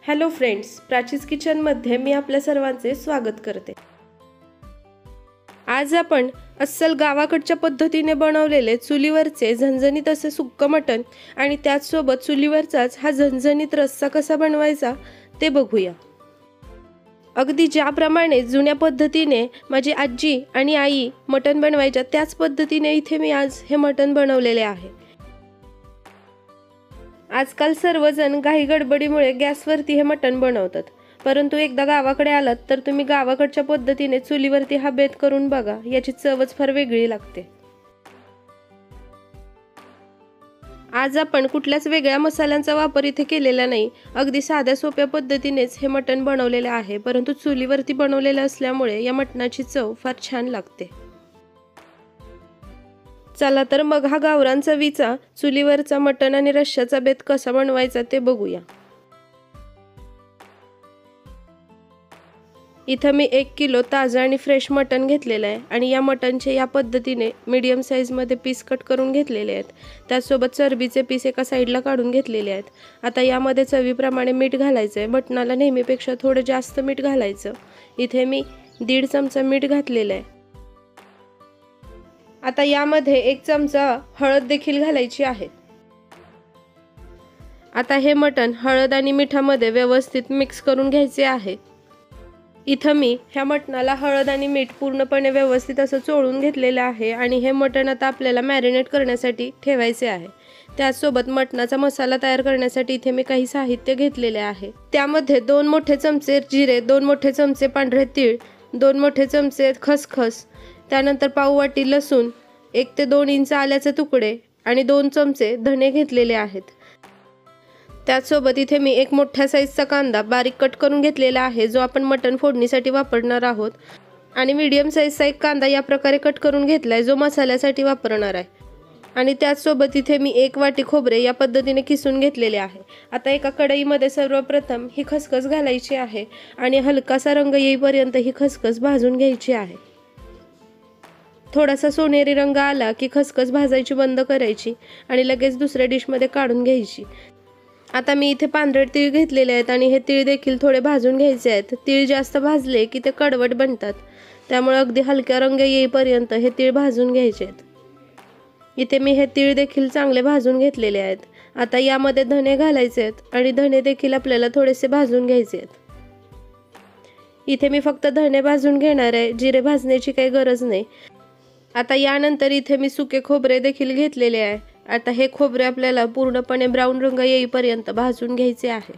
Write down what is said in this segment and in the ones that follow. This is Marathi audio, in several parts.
हॅलो फ्रेंड्स, प्राचीज किचनमध्ये मी आपल्या सर्वांचे स्वागत करते। आज आपण अस्सल गावाकडच्या पद्धतीने बनवलेले चुलीवरचे झणझणीत असे सुक्क मटण आणि त्याचसोबत चुलीवरचाच हा झणझणीत रस्सा कसा बनवायचा ते बघूया। अगदी ज्याप्रमाणे जुन्या पद्धतीने माझी आजी आणि आई मटण बनवायच्या त्याच पद्धतीने इथे मी आज हे मटण बनवलेले आहे। आजकाल सर्वजण घाई गडबडीमुळे गॅसवरती हे मटण बनवतात, परंतु एकदा गावाकडे आलात तर तुम्ही गावाकडच्या पद्धतीने चुलीवरती हा बेत करून बघा, याची चवच फार वेगळी लागते। आज आपण कुठल्याच वेगळ्या मसाल्यांचा वापर इथे केलेला नाही, अगदी साध्या सोप्या पद्धतीनेच हे मटण बनवलेले आहे, परंतु चुलीवरती बनवलेले असल्यामुळे या मटणाची चव फार छान लागते। चला तर मग हा गावरान चवीचा चुलीवरचा मटण आणि रश्श्याचा बेत कसा बनवायचा ते बघूया। इथं मी 1 किलो ताजा आणि फ्रेश मटण घेतलेलं आहे आणि या मटणचे या पद्धतीने मीडियम साईज मध्ये पीस कट करून घेतलेले आहेत। त्यासोबत चरबीचे पीस एका साईडला काढून घेतलेले आहेत। आता यामध्ये चवीप्रमाणे मीठ घालायचं आहे। मटणाला नेहमीपेक्षा थोडं जास्त मीठ घालायचं। इथे मी 1.5 चमचा मीठ घातलेलं आहे। आता यामध्ये 1 चमचा हळद देखील घालायची आहे। आता हे मटण हळद आणि मिठामध्ये व्यवस्थित मिक्स करून घ्यायचे आहे। इथं मी ह्या मटणाला हळद आणि मीठ पूर्णपणे व्यवस्थित असं चोळून घेतलेलं आहे आणि हे मटण आता आपल्याला मॅरिनेट करण्यासाठी ठेवायचे आहे। त्यासोबत मटणाचा मसाला तयार करण्यासाठी इथे मी काही साहित्य घेतलेले आहे। त्यामध्ये 2 मोठे चमचे जिरे, 2 मोठे चमचे पांढरे तीळ, 2 मोठे चमचे खसखस, त्यानंतर पाव वाटी लसूण, 1 ते 2 इंच आल्याचे तुकडे आणि 2 चमचे धने घेतलेले आहेत। त्यासोबत इथे मी 1 मोठ्या साईजचा कांदा बारीक कट करून घेतलेला आहे, जो आपण मटण फोडणीसाठी वापरणार आहोत, आणि मीडियम साईजचा 1 कांदा या प्रकारे कट करून घेतलाय, जो मसाल्यासाठी वापरणार आहे। आणि त्याचसोबत इथे मी 1 वाटी खोबरे या पद्धतीने किसून घेतलेले आहे। आता एका कढईमध्ये सर्वप्रथम ही खसखस घालायची आहे आणि हलकासा रंग येईपर्यंत ही खसखस भाजून घ्यायची आहे। थोडासा सोनेरी रंग आला की खसखस भाजायची बंद करायची आणि लगेच दुसऱ्या डिशमध्ये काढून घ्यायची। आता मी इथे पांढरे तीळ घेतलेले आहेत आणि हे तीळ देखील थोडे भाजून घ्यायचे आहेत। तीळ जास्त भाजले की ते कडवट बनतात, त्यामुळे अगदी हलका रंग येईपर्यंत हे तीळ भाजून घ्यायचे आहेत। इथे मी हे तीळ देखील चांगले भाजून घेतलेले आहेत। आता यामध्ये धने घालायचे आहेत आणि धने देखील आपल्याला थोडेसे भाजून घ्यायचे आहेत। इथे मी फक्त धने भाजून घेणार आहे, जिरे भाजण्याची काही गरज नाही। आता यानंतर इथे मी सुके खोबरे देखील घेतलेले आहे। आता हे खोबरे आपल्याला पूर्णपणे ब्राऊन रंग येईपर्यंत भाजून घ्यायचे आहे।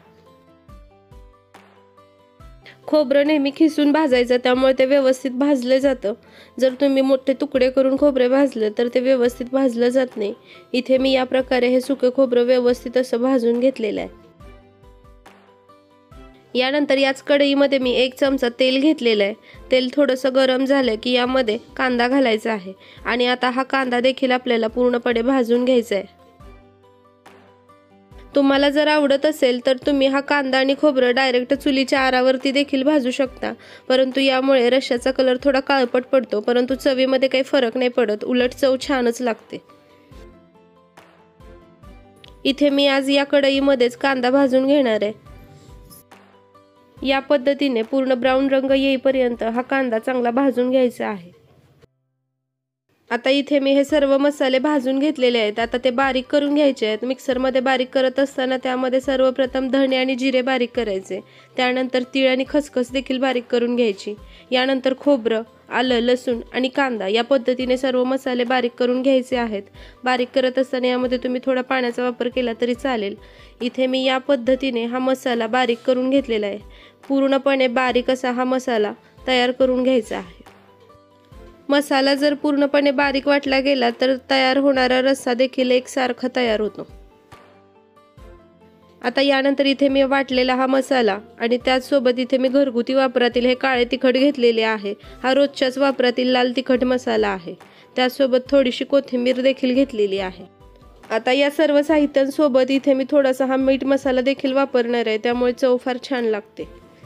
खोबरं नेहमी खिसून भाजायचं, त्यामुळे ते व्यवस्थित भाजले जातं। जर तुम्ही मोठे तुकडे करून खोबरे भाजले तर ते व्यवस्थित भाजलं जात नाही। इथे मी या प्रकारे हे सुके खोबरं व्यवस्थित असं भाजून घेतलेलं आहे। यानंतर याच कढईमध्ये मी 1 चमचा तेल घेतलेलं आहे। तेल थोडंसं गरम झालं की यामध्ये कांदा घालायचा आहे आणि आता हा कांदा देखील आपल्याला पूर्णपणे भाजून घ्यायचा आहे। तुम्हाला जर आवडत असेल तर तुम्ही हा कांदा आणि खोबरं डायरेक्ट चुलीच्या आरावरती देखील भाजू शकता, परंतु यामुळे रश्श्याचा कलर थोडा काळपट पडतो, परंतु चवीमध्ये काही फरक नाही पडत, उलट चव छानच लागते। इथे मी आज या कढईमध्येच कांदा भाजून घेणार आहे। या पद्धतीने पूर्ण ब्राऊन रंग येईपर्यंत हा कांदा चांगला भाजून घ्यायचा आहे। आता इथे मी हे सर्व मसाले भाजून घेतलेले आहेत। आता ते बारीक करून घ्यायचे आहेत। मिक्सरमध्ये बारीक करत असताना त्यामध्ये सर्वप्रथम धणे आणि जिरे बारीक करायचे, त्यानंतर तीळ आणि खसखस देखील बारीक करून घ्यायची, यानंतर खोबरं, आलं, लसूण आणि कांदा या पद्धतीने सर्व मसाले बारीक करून घ्यायचे आहेत। बारीक करत असताना यामध्ये तुम्ही थोडा पाण्याचा वापर केला तरी चालेल। इथे मी या पद्धतीने हा मसाला बारीक करून घेतलेला आहे। पूर्णपणे बारीक असा हा मसाला तयार करून घ्यायचा आहे। मसाला जर पूर्णपणे बारीक वाटला गेला तर तयार होणारा रस्सा देखील एकसारखा तयार होतो। आता यानंतर इथे मी वाटलेला हा मसाला आणि त्याचसोबत इथे मी घरगुती वापरातील हे काळे तिखट घेतलेले आहे। हा रोजच्याच वापरातील लाल तिखट मसाला आहे। त्यासोबत थोडीशी कोथिंबीर देखील घेतलेली आहे। आता या सर्व साहित्यांसोबत इथे मी थोडासा हा मीठ मसाला देखील वापरणार आहे, त्यामुळे चव फार छान लागते।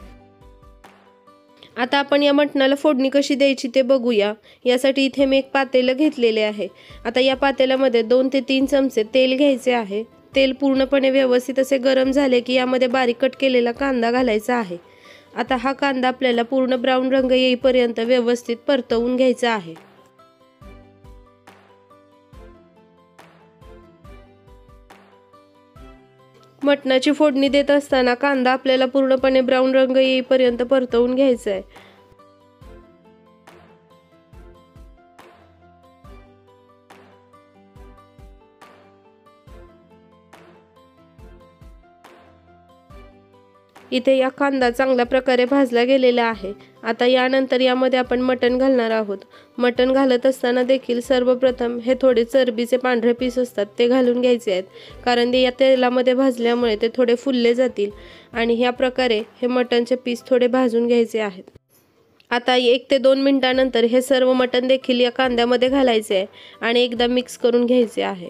आता आपण या मटणाला फोडणी कशी द्यायची ते बघूया। यासाठी इथे मी एक पातेलं घेतलेले आहे। आता या पातेल्यामध्ये 2 ते 3 चमचे तेल घ्यायचे आहे। तेल पूर्णपणे व्यवस्थित असे गरम झाले की यामध्ये बारीक कट केलेला कांदा घालायचा आहे। आता हा कांदा आपल्याला पूर्ण ब्राऊन रंग येईपर्यंत व्यवस्थित परतवून घ्यायचा आहे। मटणाची फोडणी देत असताना कांदा आपल्याला पूर्णपणे ब्राऊन रंग येईपर्यंत परतवून घ्यायचा आहे। इथे या कांदा चांगल्या प्रकारे भाजला गेलेला आहे। आता यानंतर यामध्ये आपण मटण घालणार आहोत। मटण घालत असताना देखील सर्वप्रथम हे थोडे चरबीचे पांढरे पीस असतात ते घालून घ्यायचे आहेत, कारण ते या तेलामध्ये भाजल्यामुळे ते थोडे फुलले जातील आणि ह्या प्रकारे हे मटणचे पीस थोडे भाजून घ्यायचे आहेत। आता 1 ते 2 मिनिटांनंतर हे सर्व मटण देखील या कांद्यामध्ये घालायचे आहे आणि एकदा मिक्स करून घ्यायचे आहे।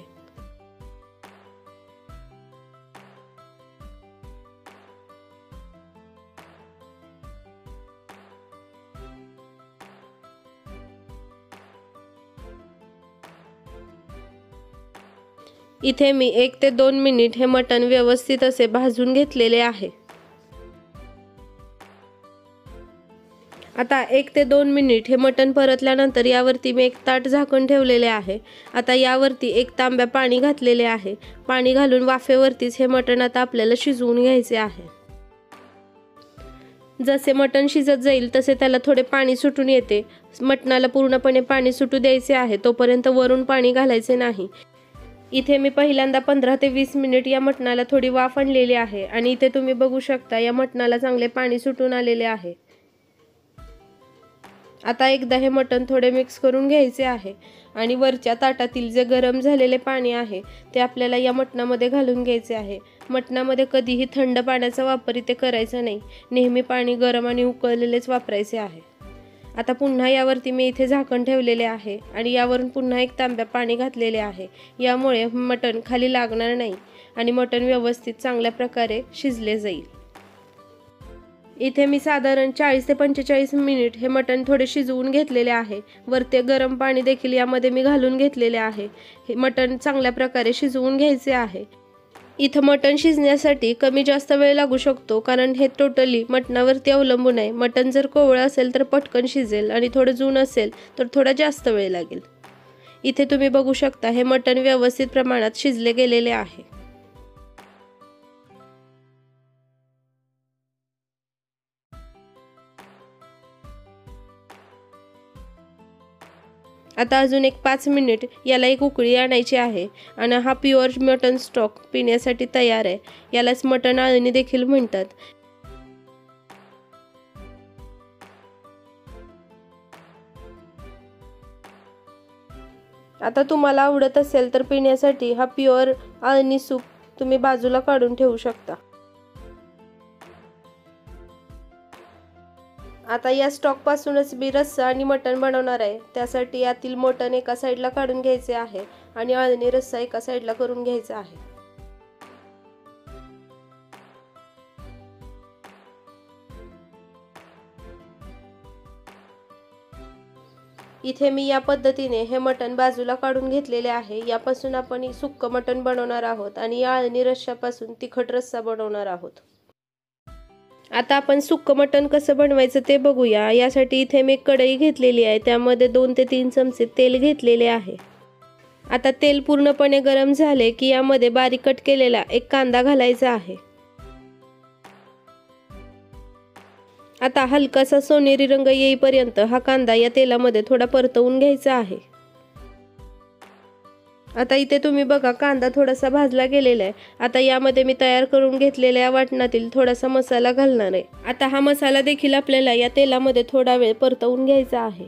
इथे मी 1 ते 2 मिनिट हे मटण व्यवस्थित असे भाजून घेतलेले आहे। आता 1 ते 2 मिनिट हे मटण परतल्यानंतर यावरती मी एक ताट झाकण ठेवलेले आहे। आता यावरती 1 तांब्या पाणी घातलेले आहे। पाणी घालून वाफेवरतीच हे मटण आता आपल्याला शिजवून घ्यायचे आहे। जसे मटण शिजत जाईल तसे त्याला थोडे पाणी सुटून येते। मटणाला पूर्णपणे पाणी सुटू द्यायचे आहे, तोपर्यंत वरून पाणी घालायचे नाही। इथे मी पहिल्यांदा 15 ते 20 मिनिट या मटणाला थोडी वाफ आणलेली आहे आणि इथे तुम्ही बघू शकता या मटणाला चांगले पाणी सुटून आलेले आहे। आता एकदा हे मटण थोडे मिक्स करून घ्यायचे आहे आणि वरच्या ताटातील जे गरम झालेले पाणी आहे ते आपल्याला या मटणामध्ये घालून घ्यायचे आहे। मटणामध्ये कधीही थंड पाण्याचा वापर इथे करायचा नाही, नेहमी पाणी गरम आणि उकळलेलेच वापरायचे आहे। आता पुन्हा यावरती मी इथे झाकण ठेवलेले आहे आणि यावरून पुन्हा 1 तांब्या पाणी घातलेले आहे। यामुळे मटण खाली लागणार नाही आणि मटण व्यवस्थित चांगल्या प्रकारे शिजले जाईल। इथे मी साधारण 40 ते 45 मिनिट हे मटण थोडे शिजवून घेतलेले आहे। वरती गरम पाणी देखील यामध्ये मी घालून घेतलेले आहे। हे मटण चांगल्या प्रकारे शिजवून घ्यायचे आहे। इथं मटण शिजण्यासाठी कमी जास्त वेळ लागू शकतो, कारण हे टोटली मटणावरती अवलंबून आहे। मटण जर कोवळं असेल तर पटकन शिजेल आणि थोडं जून असेल तर थोडा जास्त वेळ लागेल। इथे तुम्ही बघू शकता हे मटण व्यवस्थित प्रमाणात शिजले गेलेले आहे। आता अजून 5 मिनिट याला एक उकळी आणायची आहे आणि हा प्युअर मटन स्टॉक पिण्यासाठी तयार आहे। यालाच मटण आळणी देखील म्हणतात। आता तुम्हाला आवडत असेल तर पिण्यासाठी हा प्युअर आळणी सूप तुम्ही बाजूला काढून ठेवू शकता। आता या स्टॉक पासूनच मी रस्सा आणि मटण बनवणार आहे। त्यासाठी यातील मटण एका साईडला काढून घ्यायचे आहे आणि आळणी रस्सा एका साईडला करून घ्यायचा आहे। इथे मी या पद्धतीने हे मटण बाजूला काढून घेतलेले आहे। यापासून आपण सुक्क मटण बनवणार आहोत आणि या आळणी रस्स्यापासून तिखट रस्सा बनवणार आहोत। आता आपण सुक्क मटण कसं बनवायचं ते बघूया। यासाठी इथे मी कढई घेतलेली आहे, त्यामध्ये 2 ते 3 चमचे तेल घेतलेले आहे। आता तेल पूर्णपणे गरम झाले की यामध्ये बारीक कट केलेला एक कांदा घालायचा आहे। आता हलकासा सोनेरी रंग येईपर्यंत हा कांदा या तेलामध्ये थोडा परतवून घ्यायचा आहे। आता इथे तुम्ही बघा कांदा थोडासा भाजला गेलेला आहे। आता यामध्ये मी तयार करून घेतलेल्या वाटणातील थोडासा मसाला घालणार आहे। आता हा मसाला देखील आपल्याला या तेलामध्ये थोडा वेळ परतवून घ्यायचा आहे।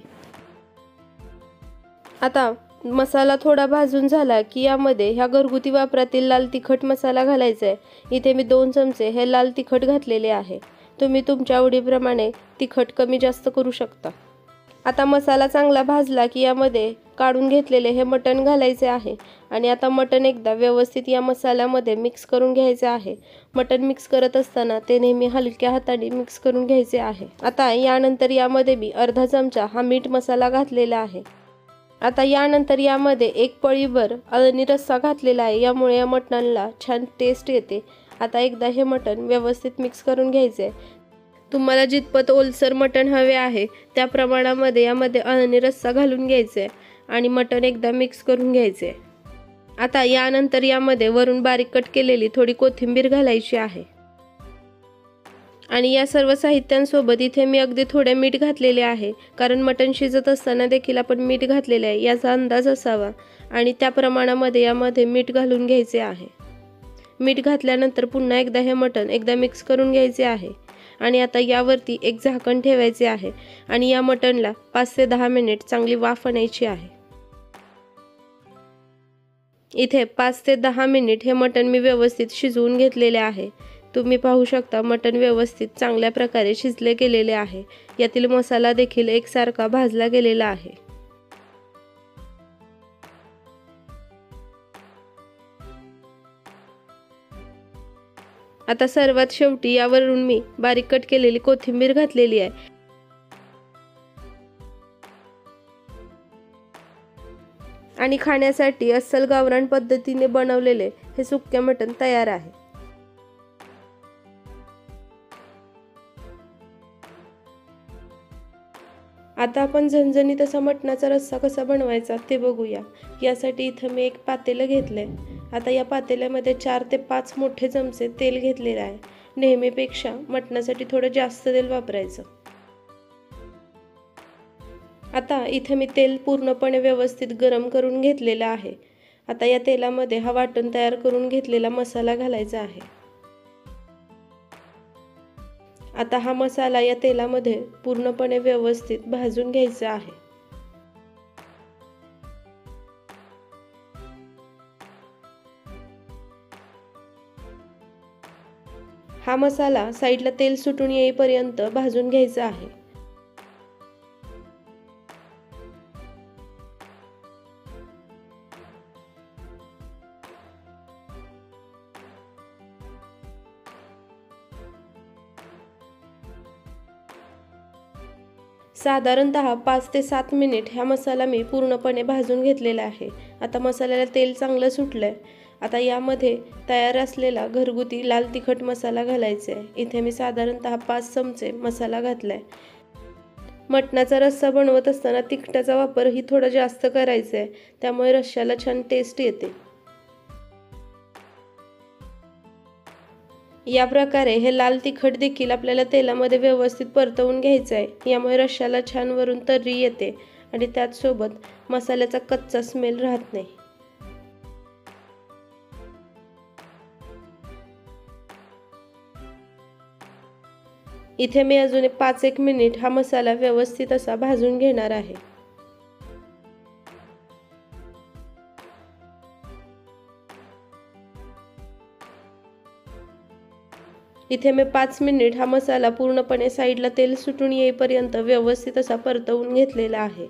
आता मसाला थोडा भाजून झाला की यामध्ये ह्या घरगुती वापरातील लाल तिखट मसाला घालायचा आहे। इथे मी 2 चमचे हे लाल तिखट घातलेले आहे। तुम्ही तुमच्या आवडीप्रमाणे तिखट कमी जास्त करू शकता। आता मसाला चांगला भाजला की यामध्ये काढून घेतलेले हे मटण घालायचे आहे आणि आता मटण एकदा व्यवस्थित या मसाल्यामध्ये मिक्स करून घ्यायचे आहे। मटण मिक्स करत असताना ते नेहमी हलक्या हाताने मिक्स करून घ्यायचे आहे। आता यानंतर यामध्ये मी अर्धा चमचा हा मीठ मसाला घातलेला आहे। आता यानंतर यामध्ये एक पळीभर अळणी रस्सा घातलेला आहे, यामुळे या मटणाला छान टेस्ट येते। आता एकदा हे मटण व्यवस्थित मिक्स करून घ्यायचे आहे। तुम्हाला जितपत ओलसर मटण हवे आहे त्या प्रमाणामध्ये यामध्ये अळणी रस्सा घालून घ्यायचे आहे आणि मटण एकदा मिक्स करून घ्यायचे। आता यानंतर यामध्ये वरून बारीक कट केलेली थोडी कोथिंबीर घालायची आहे आणि या सर्व साहित्यांसोबत इथे मी अगदी थोडे मीठ घातलेले आहे, कारण मटण शिजत असताना देखील आपण मीठ घातलेले आहे याचा अंदाज असावा आणि त्या प्रमाणामध्ये यामध्ये मीठ घालून घ्यायचे आहे। मीठ घातल्यानंतर पुन्हा एकदा हे मटण एकदा मिक्स करून घ्यायचे आहे आणि आता यावरती एक झाकण ठेवायचे आहे आणि या मटणला 5 ते 10 मिनिट चांगली वाफ आणायची आहे। इथे 5 ते 10 मिनिट हे मटण मी व्यवस्थित शिजवून घेतलेले आहे। तुम्ही पाहू शकता मटण व्यवस्थित चांगल्या प्रकारे शिजले गेलेले आहे। यातील मसाला देखील एकसारखा भाजला गेलेला आहे। आता सर्वात शेवटी यावरून मी बारीक कट केलेली कोथिंबीर घातलेली आहे आणि खाण्यासाठी अस्सल गावरान पद्धतीने बनवलेले हे सुक्के मटण तयार आहे। आता आपण झणझणीत असा मटणाचा रस्सा कसा बनवायचा ते बघूया। यासाठी इथं मी एक पातेलं घेतलंय। आता या पातेल्यामध्ये 4 ते 5 मोठे चमचे तेल घेतलेले आहे। नेहमीपेक्षा मटणासाठी थोडं जास्त तेल वापरायचं। आता इथे मी तेल पूर्णपणे व्यवस्थित गरम करून घेतलेलं आहे। आता या तेलामध्ये हा वाटण तयार करून घेतलेला मसाला घालायचा आहे। आता हा मसाला या तेलामध्ये पूर्णपणे व्यवस्थित भाजून घ्यायचा आहे। हा मसाला साईडला तेल सुटून येईपर्यंत भाजून घ्यायचा आहे। साधारणतः 5 ते 7 मिनिट हा मसाला मी पूर्णपणे भाजून घेतलेला आहे। आता मसाल्याला तेल चांगलं सुटलंय। आता यामध्ये तयार असलेला घरगुती लाल तिखट मसाला घालायचा आहे। इथे मी साधारणतः 5 चमचे मसाला घातलाय। मटणाचा रस्सा बनवत असताना तिखटाचा वापर ही थोडा जास्त करायचा आहे, त्यामुळे रश्श्याला छान टेस्ट येते। या प्रकारे हे लाल तिखट देखील आपल्याला तेलामध्ये व्यवस्थित परतवून घ्यायचं आहे। यामुळे रश्श्याला छान वरून तर्री येते आणि त्याचसोबत मसाल्याचा कच्चा स्मेल राहत नाही। इथे मी अजून 5-1 मिनिट हा मसाला व्यवस्थित असा भाजून घेणार आहे। इथे मी 5 मिनिट हा मसाला पूर्णपणे साईडला तेल सुटून येईपर्यंत व्यवस्थित असा परतवून घेतलेला आहे।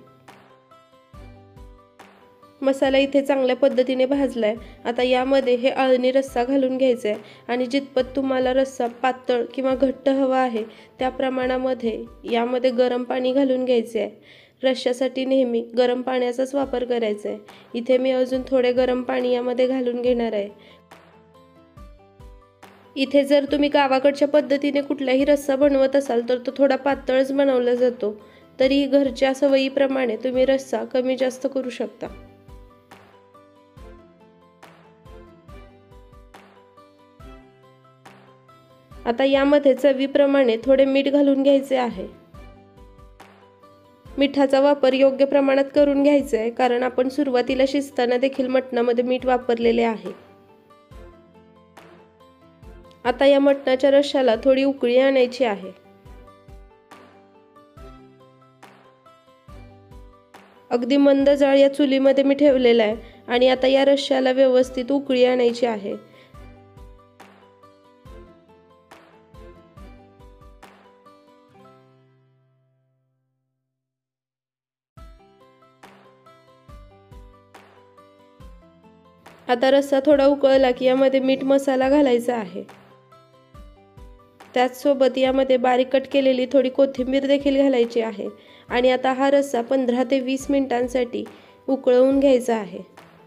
मसाला इथे चांगल्या पद्धतीने भाजलाय। आता यामध्ये हे अळणी रस्सा घालून घ्यायचा आहे आणि जितपत तुम्हाला रस्सा पातळ किंवा घट्ट हवा आहे त्या प्रमाणामध्ये यामध्ये गरम पाणी घालून घ्यायचे आहे। रश्श्यासाठी नेहमी गरम पाण्याचाच वापर करायचा आहे। इथे मी अजून थोडे गरम पाणी यामध्ये घालून घेणार आहे। इथे जर तुम्ही गावाकडच्या पद्धतीने कुठलाही रस्सा बनवत असाल तर तो थोडा पातळच बनवला जातो, तरी घरच्या सवयीप्रमाणे तुम्ही रस्सा कमी जास्त करू शकता। आता यामध्ये चवीप्रमाणे थोडे मीठ घालून घ्यायचे आहे। मिठाचा वापर योग्य प्रमाणात करून घ्यायचा आहे, कारण आपण सुरुवातीला शिजताना देखील मटणामध्ये मीठ वापरलेले आहे। आता या मटणाच्या रश्श्याला थोडी उकळी आणायची आहे। अगदी मंद जाळ या चुलीमध्ये मी ठेवलेला आहे आणि आता या रश्श्याला व्यवस्थित उकळी आणायची आहे। आता रस्सा थोडा उकळला की यामध्ये मीठ मसाला घालायचा आहे। त्याचसोबत यामध्ये बारीक कट केलेली थोडी कोथिंबीर देखील घालायची आहे आणि आता हा रस्सा 15 ते 20 मिनिटांसाठी उकळवून घ्यायचा आहे।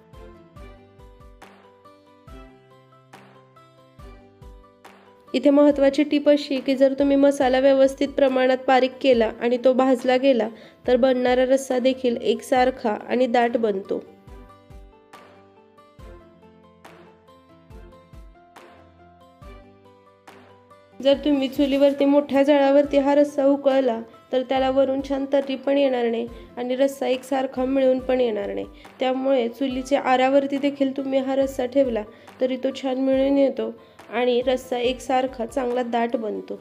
इथे महत्त्वाची टीप अशी की जर तुम्ही मसाला व्यवस्थित प्रमाणात बारीक केला आणि तो भाजला गेला तर बनणारा रस्सा देखील एकसारखा आणि दाट बनतो। जर तुम्ही चुलीवरती मोठ्या जाळावरती हा रस्सा उकळला तर त्याला वरून छान तर्री पण येणार नाही आणि रस्सा एकसारखा मिळून पण येणार नाही। त्यामुळे चुलीच्या आरावरती देखील तुम्ही हा रस्सा ठेवला तरी तो छान मिळून येतो आणि रस्सा एकसारखा चांगला दाट बनतो।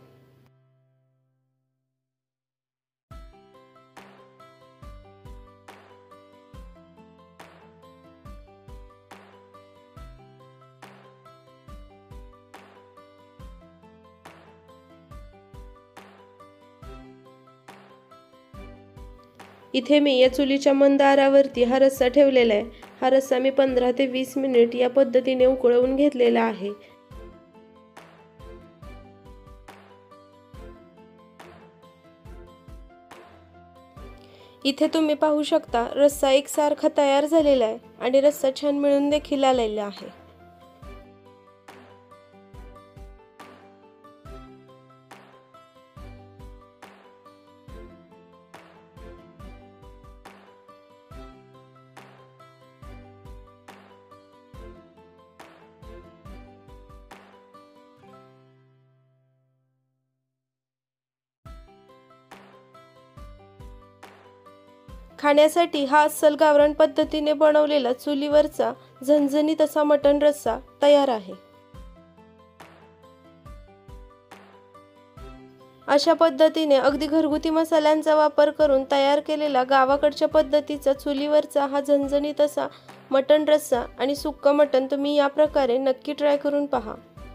इथे मी या चुलीच्या मंद आरावरती हा रस्सा ठेवलेला आहे। हा रस्सा मी 15 ते 20 मिनिट या पद्धतीने उकळवून घेतलेला आहे। इथे तुम्ही पाहू शकता रस्सा एकसारखा तयार झालेला आहे आणि रस्सा छान मिळून देखील आलेला आहे। खाण्यासाठी हा अस्सल गावरान पद्धतीने बनवलेला चुलीवरचा झणझणीत असा मटण रस्सा तयार आहे। अशा पद्धतीने अगदी घरगुती मसाल्यांचा वापर करून तयार केलेला गावाकडच्या पद्धतीचा चुलीवरचा हा झणझणीत असा मटण रस्सा आणि सुक्का मटण तुम्ही या प्रकारे नक्की ट्राय करून पहा।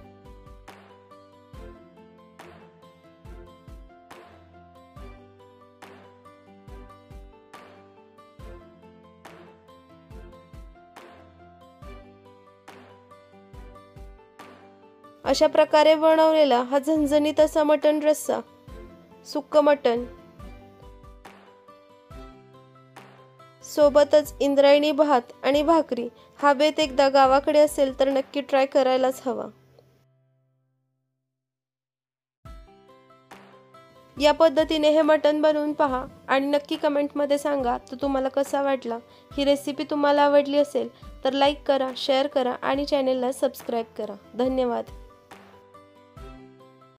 अशा प्रकारे बनवलेला हा झणझणीत असा मटण रस्सा, सुक्कं मटण सोबतच इंद्रायणी भात आणि भाकरी हा बेत एकदा गावाकडे असेल तर नक्की ट्राय करायलाच हवा। या पद्धतीने हे मटण बनवून पहा आणि नक्की कमेंटमध्ये सांगा तो तुम्हाला कसा वाटला। ही रेसिपी तुम्हाला आवडली असेल तर लाईक करा, शेअर करा आणि चॅनेलला सबस्क्राईब करा। धन्यवाद।